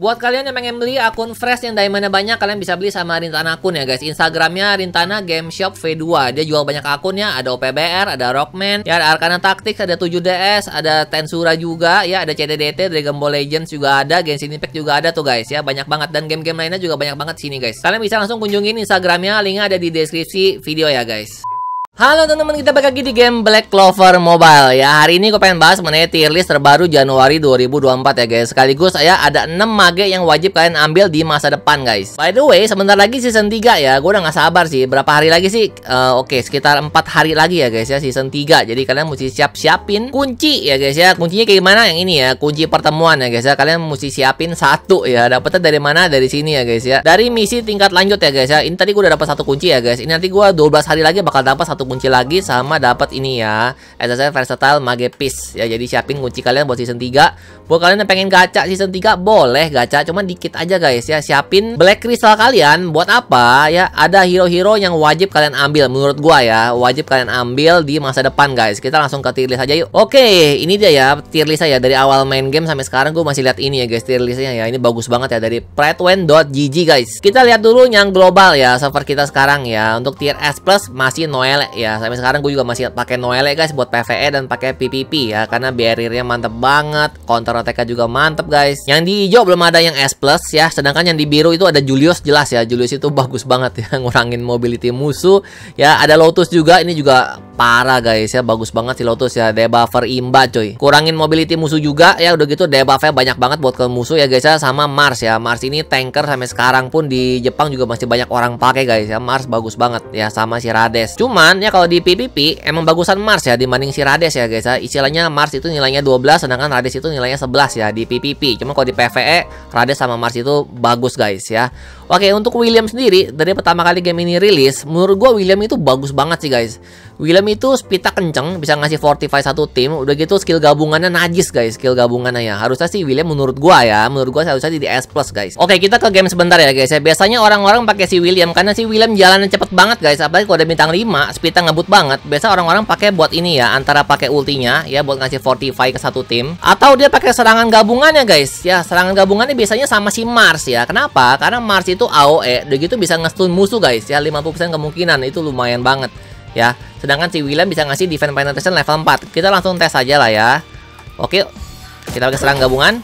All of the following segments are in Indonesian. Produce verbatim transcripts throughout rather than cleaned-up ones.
Buat kalian yang pengen beli akun fresh yang diamondnya banyak, kalian bisa beli sama Rintana akun ya guys. Instagramnya Rintana Game Shop V dua. Dia jual banyak akunnya, ada O P B R, ada Rockman, ya ada Arcana Tactics, ada tujuh D S, ada Tensura juga, ya ada C D D T, Dragon Ball Legends juga ada, Genshin Impact juga ada tuh guys ya, banyak banget, dan game-game lainnya juga banyak banget sini guys. Kalian bisa langsung kunjungin Instagramnya, linknya ada di deskripsi video ya guys. Halo teman-teman, kita balik lagi di game Black Clover Mobile ya. Hari ini gue pengen bahas mengenai tier list terbaru Januari dua ribu dua puluh empat ya guys. Sekaligus saya ada enam mage yang wajib kalian ambil di masa depan guys. By the way, sebentar lagi season tiga ya. Gue udah gak sabar sih. Berapa hari lagi sih? Uh, Oke, okay, sekitar empat hari lagi ya guys ya season tiga. Jadi kalian mesti siap-siapin kunci ya guys ya. Kuncinya kayak gimana? Yang ini ya, kunci pertemuan ya guys ya. Kalian mesti siapin satu ya. Dapetnya dari mana? Dari sini ya guys ya. Dari misi tingkat lanjut ya guys ya. Ini tadi gue udah dapat satu kunci ya guys. Ini nanti gue dua belas hari lagi bakal dapat satu kunci lagi, sama dapat ini ya, S S L Versatile Mage Piece ya. Jadi siapin kunci kalian buat season tiga. Buat kalian yang pengen gacha season tiga, boleh gacha, cuman dikit aja guys ya. Siapin Black Crystal kalian buat apa ya? Ada hero-hero yang wajib kalian ambil menurut gua ya, wajib kalian ambil di masa depan guys. Kita langsung ke tier list aja yuk. Oke, ini dia ya tier list saya dari awal main game sampai sekarang. Gue masih lihat ini ya guys, tier listnya ya. Ini bagus banget ya, dari Pridewin dot G G guys. Kita lihat dulu yang global ya, server kita sekarang ya. Untuk tier S plus masih Noelle ya. Sampai sekarang gue juga masih pakai Noelle guys buat P V E dan pakai P V P ya, karena barriernya mantep banget, counter attack juga mantep guys. Yang di hijau belum ada yang S plus ya, sedangkan yang di biru itu ada Julius, jelas ya, Julius itu bagus banget ya, ngurangin mobility musuh ya. Ada Lotus juga, ini juga parah guys ya, bagus banget si Lotus ya, debuffer imba coy, kurangin mobility musuh juga ya. Udah gitu debuffnya banyak banget buat ke musuh ya guys ya. Sama Mars ya, Mars ini tanker sampai sekarang pun di Jepang juga masih banyak orang pakai guys ya. Mars bagus banget ya, sama si Rades. Cuman ya kalau di P V P emang bagusan Mars ya dibanding si Rades ya guys ya. Istilahnya Mars itu nilainya dua belas, sedangkan Rades itu nilainya sebelas ya di P V P. Cuma kalau di P V E, Rades sama Mars itu bagus guys ya. Oke, untuk William sendiri, dari pertama kali game ini rilis, menurut gua William itu bagus banget sih guys. William itu speednya kenceng, bisa ngasih fortify satu tim. Udah gitu skill gabungannya najis guys, skill gabungannya ya. Harusnya sih William menurut gua ya, menurut gua harusnya di S plus guys. Oke, kita ke game sebentar ya guys ya. Biasanya orang-orang pakai si William karena si William jalannya cepet banget guys. Apalagi kalau ada bintang lima, speednya ngebut banget. Biasa orang-orang pakai buat ini ya, antara pakai ultinya ya buat ngasih fortify ke satu tim, atau dia pakai serangan gabungannya guys ya. Serangan gabungannya biasanya sama si Mars ya. Kenapa? Karena Mars itu A O E, udah gitu bisa nge-stun musuh guys ya, lima puluh persen kemungkinan, itu lumayan banget ya. Sedangkan si William bisa ngasih defense penetration level empat. Kita langsung tes aja lah ya. Oke, kita pakai serangan gabungan.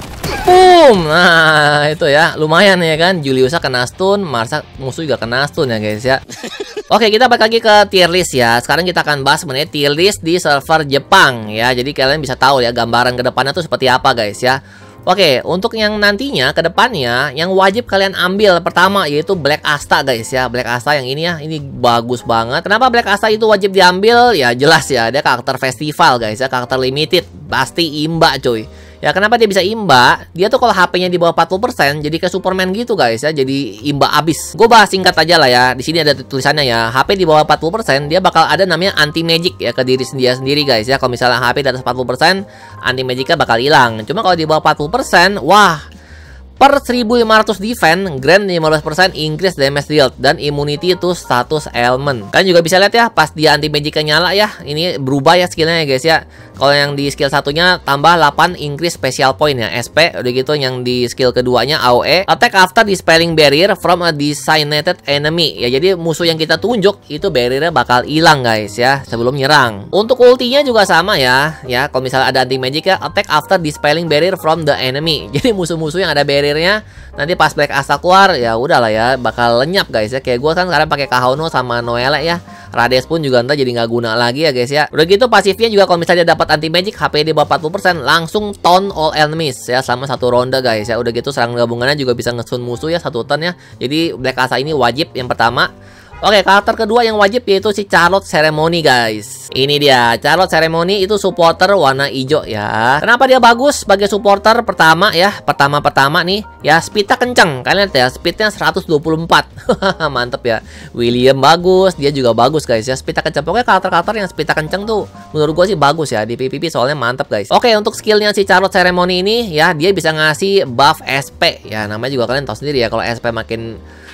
Boom. Nah, itu ya, lumayan ya kan. Juliusnya kena stun, Marsa musuh juga kena stun ya guys ya. Oke, kita balik lagi ke tier list ya. Sekarang kita akan bahas mengenai tier list di server Jepang ya. Jadi kalian bisa tahu ya gambaran ke depannya tuh seperti apa guys ya. Oke, untuk yang nantinya ke depannya yang wajib kalian ambil pertama yaitu Black Asta guys ya. Black Asta yang ini ya, ini bagus banget. Kenapa Black Asta itu wajib diambil? Ya jelas ya, dia karakter festival guys ya, karakter limited, pasti imba coy. Ya kenapa dia bisa imba? Dia tuh kalau H P-nya di bawah empat puluh persen jadi kayak Superman gitu guys ya, jadi imba abis. Gue bahas singkat aja lah ya. Di sini ada tulisannya ya, H P di bawah empat puluh persen dia bakal ada namanya anti magic ya ke diri dia sendiri guys ya. Kalau misalnya H P di atas empat puluh persen, anti magicnya bakal hilang. Cuma kalau di bawah empat puluh persen, wah, per seribu lima ratus defense, grand lima belas persen increase damage dealt, dan immunity to status ailment. Kalian juga bisa lihat ya, pas dia anti magicnya nyala ya, ini berubah ya skillnya ya guys ya. Kalau yang di skill satunya tambah delapan increase special point ya, S P. Udah gitu yang di skill keduanya A O E, attack after dispelling barrier from a designated enemy. Ya jadi musuh yang kita tunjuk itu barriernya bakal hilang guys ya sebelum nyerang. Untuk ultinya juga sama ya. Ya kalau misalnya ada anti magic ya, attack after dispelling barrier from the enemy. Jadi musuh-musuh yang ada barriernya nanti pas Black Asta keluar ya udahlah ya, bakal lenyap guys ya. Kayak gue kan sekarang pakai Kahono sama Noelle ya. Rades pun juga ntar jadi nggak guna lagi ya guys ya. Udah gitu pasifnya juga kalau misalnya dapat anti magic, H P di bawah empat puluh persen langsung taunt all enemies ya selama satu ronde guys ya. Udah gitu serangan gabungannya juga bisa nge-stun musuh ya satu turn ya. Jadi Black Asta ini wajib yang pertama. Oke, karakter kedua yang wajib yaitu si Charlotte Ceremony guys. Ini dia, Charlotte Ceremony itu supporter warna hijau ya. Kenapa dia bagus sebagai supporter? Pertama ya, pertama-pertama nih ya, speednya kenceng. Kalian lihat ya, speednya seratus dua puluh empat. Mantep ya. William bagus, dia juga bagus guys ya, speednya kenceng. Pokoknya karakter-karakter yang speednya kenceng tuh menurut gue sih bagus ya di P V P, soalnya mantep guys. Oke, untuk skillnya si Charlotte Ceremony ini ya, dia bisa ngasih buff S P ya. Namanya juga kalian tahu sendiri ya, kalau S P makin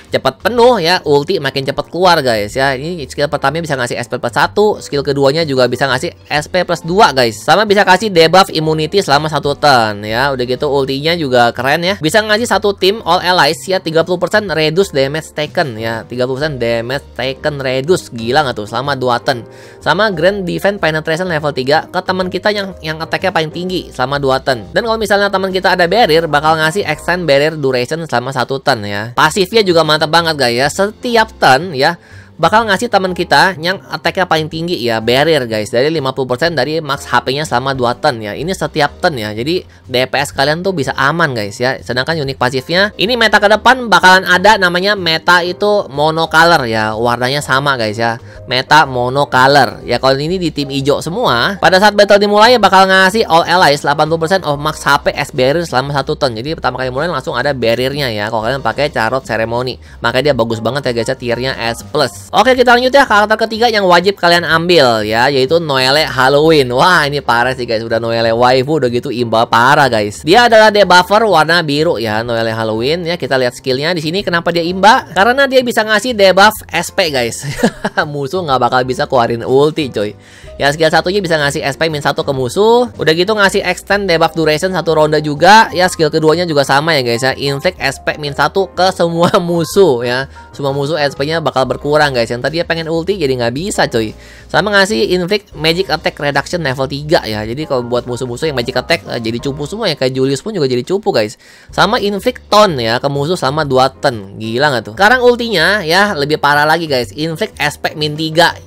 cepat penuh ya, ulti makin cepat keluar guys ya. Ini skill pertamanya bisa ngasih S P plus satu, skill keduanya juga bisa ngasih S P plus dua guys. Sama bisa kasih debuff immunity selama satu turn ya. Udah gitu ultinya juga keren ya. Bisa ngasih satu tim all allies ya tiga puluh persen reduce damage taken ya. tiga puluh persen damage taken reduce. Gila nggak tuh selama dua turn. Sama grand defense penetration level tiga ke teman kita yang yang attack-nya paling tinggi selama dua turn. Dan kalau misalnya teman kita ada barrier, bakal ngasih extend barrier duration selama satu turn ya. Pasifnya juga mantap banget guys ya. Setiap turn ya bakal ngasih teman kita yang attack-nya paling tinggi ya, barrier guys, dari lima puluh persen dari max H P-nya selama dua turn ya. Ini setiap turn ya. Jadi D P S kalian tuh bisa aman guys ya. Sedangkan unik pasifnya ini meta ke depan bakalan ada namanya meta itu monocolor ya. Warnanya sama guys ya. Meta monocolor. Ya kalau ini di tim hijau semua, pada saat battle dimulai bakal ngasih all allies delapan puluh persen of max H P as barrier selama satu turn. Jadi pertama kali mulai langsung ada barriernya ya. Kalau kalian pakai carrot ceremony, makanya dia bagus banget ya guys ya, tiernya S plus. Oke, kita lanjut ya, karakter ketiga yang wajib kalian ambil ya, yaitu Noelle Halloween. Wah, ini parah sih guys, udah Noelle waifu udah gitu imba parah guys. Dia adalah debuffer warna biru ya, Noelle Halloween ya. Kita lihat skillnya di sini. Kenapa dia imba? Karena dia bisa ngasih debuff S P guys. Musuh nggak bakal bisa keluarin ulti coy. Ya, skill satunya bisa ngasih S P min satu ke musuh. Udah gitu ngasih extend debuff duration satu ronde juga. Ya, skill keduanya juga sama ya guys ya. Inflict S P min satu ke semua musuh ya. Semua musuh S P-nya bakal berkurang guys. Yang tadi dia pengen ulti jadi nggak bisa coy. Sama ngasih inflict magic attack reduction level tiga ya. Jadi kalau buat musuh-musuh yang magic attack uh, jadi cupu semua ya. Kayak Julius pun juga jadi cupu guys. Sama inflict taunt ya ke musuh selama dua turn. Gila nggak tuh? Sekarang ultinya ya lebih parah lagi guys. Inflict S P min tiga.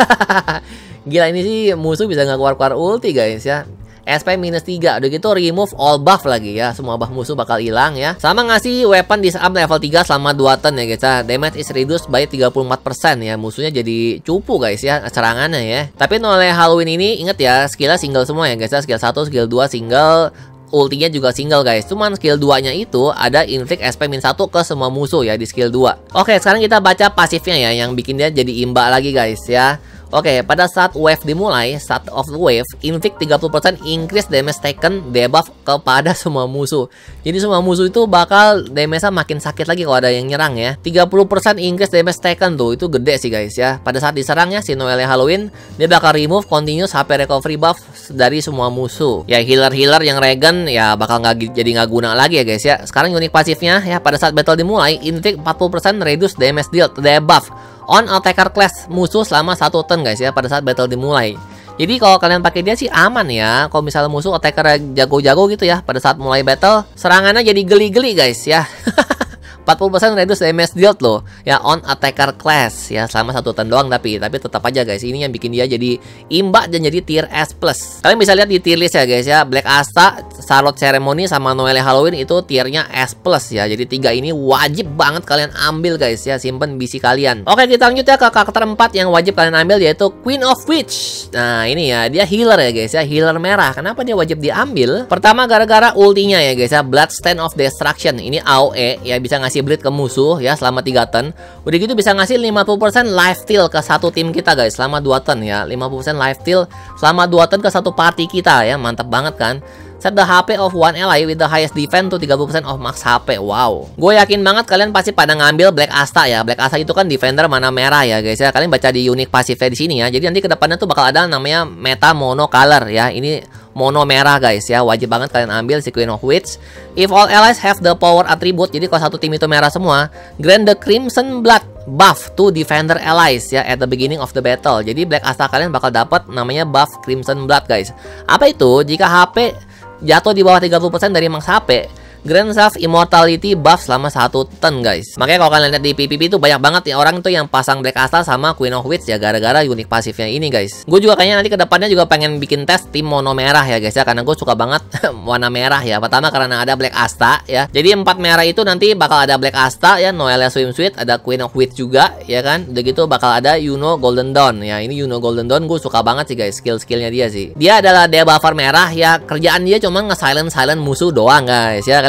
Gila, ini sih musuh bisa nggak keluar-keluar ulti guys ya. S P minus tiga. Udah gitu remove all buff lagi ya. Semua buff musuh bakal hilang ya. Sama ngasih weapon disarm level tiga selama dua turn ya guys ya. Damage is reduced by tiga puluh empat persen ya. Musuhnya jadi cupu guys ya serangannya ya. Tapi Noelle Halloween ini inget ya, skillnya single semua ya guys ya. Skill satu, skill dua single, ultinya juga single guys. Cuman skill dua nya itu ada inflict S P min satu ke semua musuh ya di skill dua. Oke, sekarang kita baca pasifnya ya, yang bikin dia jadi imba lagi guys ya. Oke, pada saat wave dimulai, start of the wave, inflict tiga puluh persen increase damage taken debuff kepada semua musuh. Jadi semua musuh itu bakal damage-nya makin sakit lagi kalau ada yang nyerang ya. tiga puluh persen increase damage taken tuh, itu gede sih guys ya. Pada saat diserangnya si Noelle Halloween, dia bakal remove continuous H P recovery buff dari semua musuh. Ya, healer-healer yang regen ya bakal nggak jadi nggak guna lagi ya guys ya. Sekarang unik pasifnya ya, pada saat battle dimulai, inflict empat puluh persen reduce damage dealt debuff on attacker class musuh selama satu turn guys ya, pada saat battle dimulai. Jadi kalau kalian pakai dia sih aman ya. Kalau misalnya musuh attacker jago-jago gitu ya, pada saat mulai battle serangannya jadi geli-geli guys ya. empat puluh persen reduce damage dealt loh ya on attacker class ya, selama satu turn doang. Tapi tapi tetap aja guys, ini yang bikin dia jadi imba dan jadi tier S plus. Kalian bisa lihat di tier list ya guys ya. Black Asta, Charlotte Ceremony sama Noelle Halloween itu tiernya S plus ya. Jadi tiga ini wajib banget kalian ambil guys ya, simpen B C kalian. Oke, kita lanjut ya ke karakter empat yang wajib kalian ambil, yaitu Queen of Witch. Nah ini ya, dia healer ya guys ya, healer merah. Kenapa dia wajib diambil? Pertama gara-gara ultinya ya guys ya, Bloodstained of Destruction. Ini A O E ya, bisa ngasih bleed ke musuh ya selama tiga turn. Udah gitu bisa ngasih lima puluh persen life steal ke satu tim kita guys selama dua turn ya. lima puluh persen life steal selama dua turn ke satu party kita ya. Mantap banget kan? Set the H P of one ally with the highest defense to tiga puluh persen of max H P. Wow. Gue yakin banget kalian pasti pada ngambil Black Asta ya. Black Asta itu kan defender mana merah ya guys ya. Kalian baca di unique pasifnya di sini ya. Jadi nanti kedepannya tuh bakal ada namanya meta monocolor ya. Ini mono merah guys ya. Wajib banget kalian ambil si Queen of Witch. If all allies have the power attribute, jadi kalau satu tim itu merah semua, grant the Crimson Blood buff to defender allies ya at the beginning of the battle. Jadi Black Asta kalian bakal dapat namanya buff Crimson Blood guys. Apa itu? Jika H P jatuh di bawah tiga puluh persen dari max H P, grant self immortality buff selama satu turn guys. Makanya kalau kalian lihat di P V P itu banyak banget ya orang tuh yang pasang Black Asta sama Queen of Witch ya, gara-gara unik pasifnya ini guys. Gue juga kayaknya nanti kedepannya juga pengen bikin tes tim mono merah ya guys ya, karena gue suka banget warna merah ya. Pertama karena ada Black Asta ya. Jadi empat merah itu nanti bakal ada Black Asta ya, Noelle Swimsuit, ada Queen of Witch juga ya kan. Udah gitu bakal ada Yuno Golden Dawn ya. Ini Yuno Golden Dawn gue suka banget sih guys, skill-skillnya dia sih. Dia adalah debuffer merah ya, kerjaan dia cuma nge-silent silent musuh doang guys ya. Kalian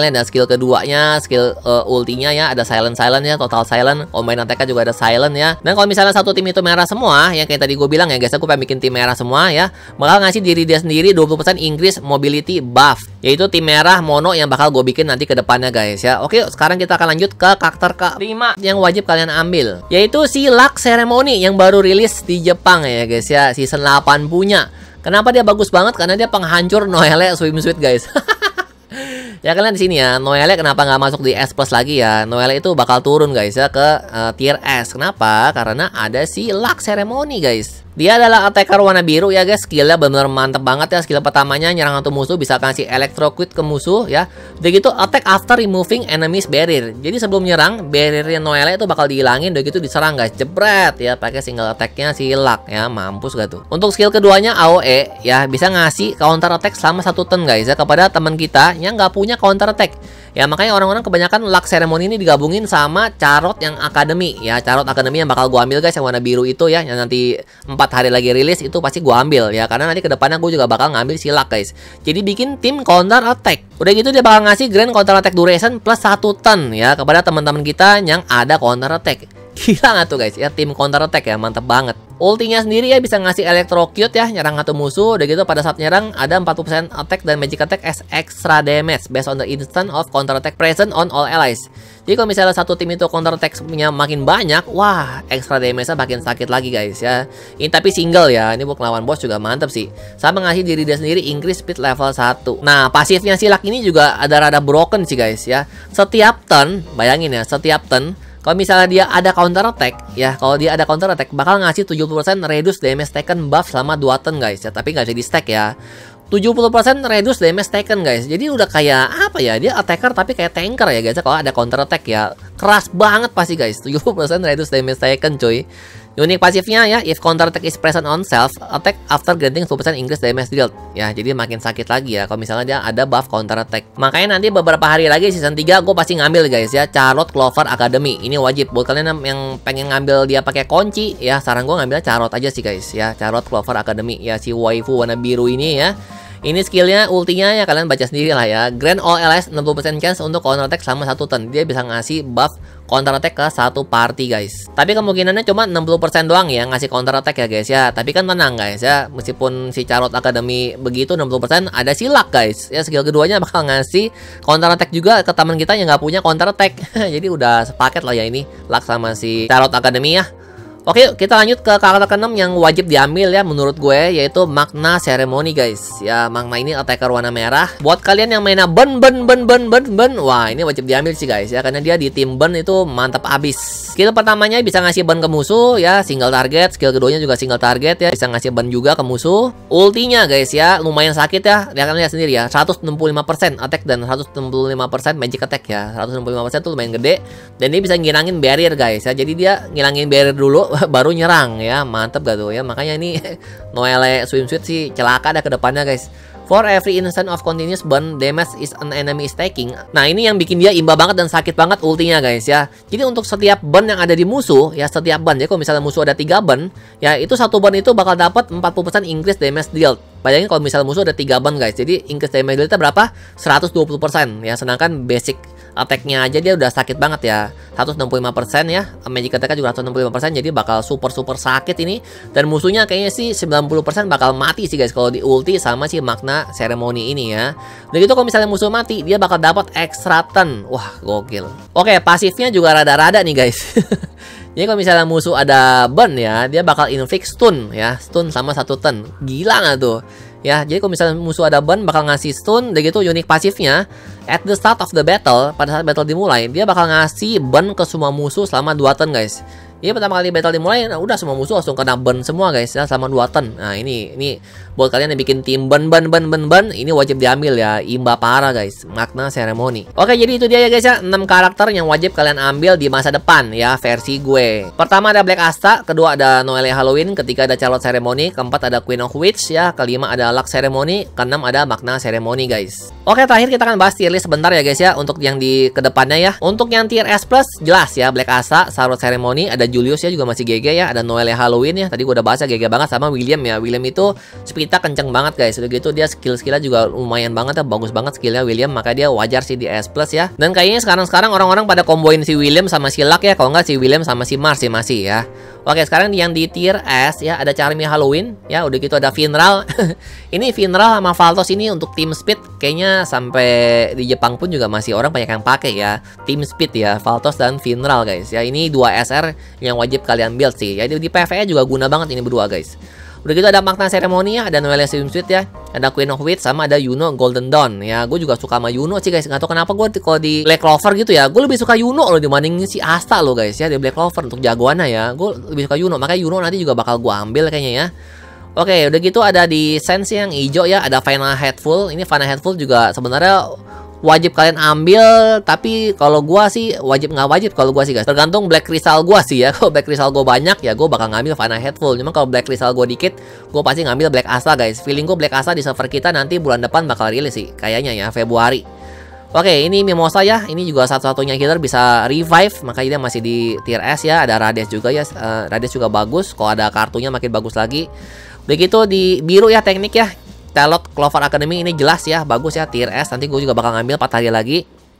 kalian. Dan skill keduanya, skill uh, ultinya ya, ada silent silent ya, total silent. Combine attack juga ada silent ya. Dan kalau misalnya satu tim itu merah semua, yang kayak tadi gue bilang ya guys, aku pengen bikin tim merah semua ya, bakal ngasih diri dia sendiri dua puluh persen increase mobility buff, yaitu tim merah mono yang bakal gue bikin nanti ke depannya guys ya. Oke, sekarang kita akan lanjut ke karakter ke lima yang wajib kalian ambil, yaitu si Luck Ceremony yang baru rilis di Jepang ya guys ya, season delapan punya. Kenapa dia bagus banget? Karena dia penghancur Noelle swimsuit guys. Ya kalian di sini ya, Noelle kenapa nggak masuk di S plus lagi ya? Noelle itu bakal turun guys ya ke uh, tier S. Kenapa? Karena ada si Luck Ceremony guys. Dia adalah attacker warna biru ya guys. Skillnya benar mantep banget ya. Skill pertamanya nyerang satu musuh bisa kasih electrocute ke musuh ya. Udah gitu attack after removing enemies barrier. Jadi sebelum nyerang, barriernya Noelle itu bakal dihilangin. Udah gitu diserang guys, jebret ya, pakai single attacknya si Luck ya. Mampus gak tuh. Untuk skill keduanya A O E ya, bisa ngasih counter attack selama satu turn guys ya, kepada teman kita yang nggak punya counter attack. Ya makanya orang-orang kebanyakan Luck Ceremony ini digabungin sama Carrot yang Academy ya. Carrot Academy yang bakal gua ambil guys, yang warna biru itu ya, yang nanti empat hari lagi rilis itu pasti gua ambil ya, karena nanti kedepannya gue juga bakal ngambil si Luck guys. Jadi bikin tim counter attack. Udah gitu dia bakal ngasih grand counter attack duration plus satu turn ya kepada teman-teman kita yang ada counter attack. Gila nggak tuh guys ya, tim counter attack ya, mantep banget. Ultinya sendiri ya bisa ngasih electrocute ya, nyerang satu musuh. Udah gitu pada saat nyerang ada empat puluh persen attack dan magic attack as extra damage based on the instant of counter attack present on all allies. Jadi kalau misalnya satu tim itu counter attack-nya makin banyak, wah extra damage-nya makin sakit lagi guys ya. Ini tapi single ya, ini buat lawan boss juga mantep sih. Sama ngasih diri dia sendiri increase speed level satu. Nah pasifnya si Luck ini juga ada rada broken sih guys ya. Setiap turn, bayangin ya, setiap turn kalau misalnya dia ada counter attack ya, kalau dia ada counter attack bakal ngasih tujuh puluh persen reduce damage taken buff selama dua turn guys ya, tapi nggak bisa di stack ya. tujuh puluh persen reduce damage taken guys. Jadi udah kayak apa ya, dia attacker tapi kayak tanker ya guys. Kalau ada counter attack ya keras banget pasti guys. tujuh puluh persen reduce damage taken cuy. Unik pasifnya ya, if counter attack is present on self, attack after granting sepuluh persen increase damage dealt. Ya, jadi makin sakit lagi ya kalau misalnya dia ada buff counter attack. Makanya nanti beberapa hari lagi season tiga gue pasti ngambil guys ya, Carrot Clover Academy. Ini wajib buat kalian yang pengen ngambil dia pakai kunci ya, saran gue ngambilnya Carrot aja sih guys ya, Carrot Clover Academy ya, si waifu warna biru ini ya. Ini skillnya, ultinya ya kalian baca sendiri lah ya. Grant all allies enam puluh persen chance untuk counter attack selama satu turn. Dia bisa ngasih buff counter attack ke satu party guys. Tapi kemungkinannya cuma enam puluh persen doang ya ngasih counter attack ya guys ya. Tapi kan tenang guys ya, meskipun si Carrot Academy begitu enam puluh persen, ada si Luck guys ya, skill keduanya bakal ngasih counter attack juga ke teman kita yang nggak punya counter attack. Jadi udah sepaket lah ya ini Luck sama si Carrot Academy ya. Oke, kita lanjut ke karakter keenam yang wajib diambil ya menurut gue, yaitu Magna Ceremony guys. Ya, Magna ini attacker warna merah. Buat kalian yang mainnya ben ben ben ben ben ben, wah ini wajib diambil sih guys ya, karena dia di tim ben itu mantap abis. Skill pertamanya bisa ngasih ban ke musuh ya, single target. Skill keduanya juga single target ya, bisa ngasih ban juga ke musuh. Ultinya guys ya, lumayan sakit ya. Ya kalian lihat sendiri ya, seratus enam puluh lima persen attack dan seratus enam puluh lima persen magic attack ya. seratus enam puluh lima persen tuh lumayan gede. Dan dia bisa ngilangin barrier guys ya. Jadi dia ngilangin barrier dulu baru nyerang ya, mantep gak tuh ya. Makanya ini Noelle swimsuit sih celaka dah ke depannya guys. For every instant of continuous burn damage is an enemy is taking. Nah ini yang bikin dia imba banget dan sakit banget ultinya guys ya. Jadi untuk setiap burn yang ada di musuh ya, setiap burn ya, kalau misalnya musuh ada tiga burn ya, itu satu burn itu bakal dapat empat puluh persen increase damage dealt. Bayangin kalau misalnya musuh ada tiga burn guys, jadi increase damage dealnya berapa? seratus dua puluh persen ya. Sedangkan basic attack-nya aja dia udah sakit banget ya, seratus enam puluh lima persen ya. Magic attack-nya juga seratus enam puluh lima persen, jadi bakal super-super sakit ini. Dan musuhnya kayaknya sih sembilan puluh persen bakal mati sih guys kalau di ulti sama si Magna Ceremony ini ya. Udah gitu kalau misalnya musuh mati, dia bakal dapat extra turn. Wah, gokil. Oke, pasifnya juga rada-rada nih guys. Jadi kalau misalnya musuh ada burn ya, dia bakal inflict stun ya, stun sama satu turn. Gila nggak tuh? Ya, jadi kalau misalnya musuh ada burn bakal ngasih stun. Udah gitu unik pasifnya, at the start of the battle, pada saat battle dimulai, dia bakal ngasih burn ke semua musuh selama dua turn guys. Jadi pertama kali battle dimulai, nah udah semua musuh langsung kena burn semua guys ya, selama dua turn. Nah ini ini buat kalian yang bikin tim burn burn burn burn burn, ini wajib diambil ya, imba parah guys, Magna Ceremony. Oke, jadi itu dia ya guys ya, enam karakter yang wajib kalian ambil di masa depan ya, versi gue. Pertama ada Black Asta, kedua ada Noelle Halloween, ketiga ada Carrot Ceremony, keempat ada Queen of Witch ya, kelima ada Luck Ceremony, keenam ada Magna Ceremony guys. Oke, terakhir kita akan bahas tier list sebentar ya guys ya, untuk yang di kedepannya ya. Untuk yang tier S plus jelas ya, Black Asta, Carrot Ceremony, ada Julius ya juga masih G G ya. Ada Noelle Halloween ya. Tadi gue udah bahas ya G G banget sama William ya. William itu speednya kenceng banget guys. Udah gitu dia skill-skillnya juga lumayan banget ya. Bagus banget skillnya William. Makanya dia wajar sih di S plus ya. Dan kayaknya sekarang-sekarang orang-orang pada komboin si William sama si Luck ya. Kalau nggak si William sama si Mars sih masih ya. Oke, sekarang yang di tier S ya ada Charmy Halloween ya, udah gitu ada Finral. Ini Finral sama Valtos ini untuk team speed kayaknya sampai di Jepang pun juga masih orang banyak yang pakai ya. Team speed ya, Valtos dan Finral guys. Ya ini dua S R yang wajib kalian build sih. Ya di, di P V E juga guna banget ini berdua guys. Udah gitu ada Magna Ceremony ya, ada Noelle Swimsuit ya, ada Queen of Wheat sama ada Yuno Golden Dawn ya. Gue juga suka sama Yuno sih guys. Nggak tahu kenapa gue kalau di Black Clover gitu ya, gue lebih suka Yuno loh dibanding si Asta loh guys ya di Black Clover untuk jagoannya ya. Gue lebih suka Yuno, makanya Yuno nanti juga bakal gue ambil kayaknya ya. Oke, udah gitu ada di Sense yang hijau ya, ada Final Headful. Ini Final Headful juga sebenarnya wajib kalian ambil, tapi kalau gua sih wajib nggak wajib kalau gua sih guys. Tergantung Black Crystal gua sih ya. Kalau Black Crystal gua banyak ya gua bakal ngambil Final Headful. Cuma kalau Black Crystal gua dikit, gua pasti ngambil Black Asta guys. Feeling gua Black Asta di server kita nanti bulan depan bakal rilis sih, kayaknya ya Februari. Oke, ini Mimosa ya. Ini juga satu-satunya healer bisa revive, makanya dia masih di tier S ya. Ada Rades juga ya. Uh, Rades juga bagus. Kalau ada kartunya makin bagus lagi. Begitu di biru ya teknik ya. Telot Clover Academy ini jelas ya, bagus ya tier S. Nanti gue juga bakal ngambil empat hari lagi.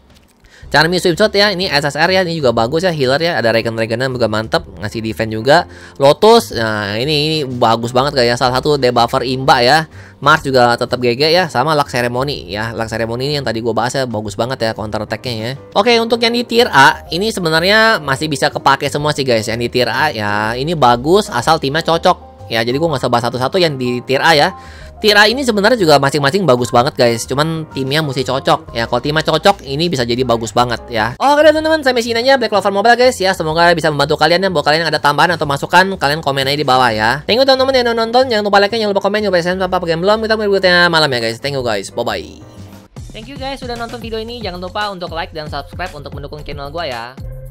Charmy Swimsuit ya, ini S S R ya, ini juga bagus ya, healer ya. Ada Regen-Regenan juga mantep, ngasih defense juga. Lotus, nah ini ini bagus banget kayak salah satu debuffer imba ya. Mars juga tetap G G ya, sama Luck Ceremony ya. Luck Ceremony ini yang tadi gue bahas ya, bagus banget ya counter attack-nya ya. Oke, untuk yang di tier A, ini sebenarnya masih bisa kepake semua sih guys. Yang di tier A ya, ini bagus asal timnya cocok. Ya, jadi gue nggak usah bahas satu-satu yang di tier A ya. Tier A ini sebenarnya juga masing-masing bagus banget guys. Cuman timnya mesti cocok. Ya, kalau timnya cocok, ini bisa jadi bagus banget ya. Oke teman-teman, sampai sini aja Black Clover Mobile guys ya. Semoga bisa membantu kalian ya. Buat kalian yang ada tambahan atau masukan, kalian komen aja di bawah ya. Thank you teman-teman yang udah nonton. Jangan lupa like, jangan lupa komen, jangan lupa share apa game belum. Kita berikutnya malam ya guys. Thank you guys. Bye-bye. Thank you guys sudah nonton video ini. Jangan lupa untuk like dan subscribe untuk mendukung channel gue ya.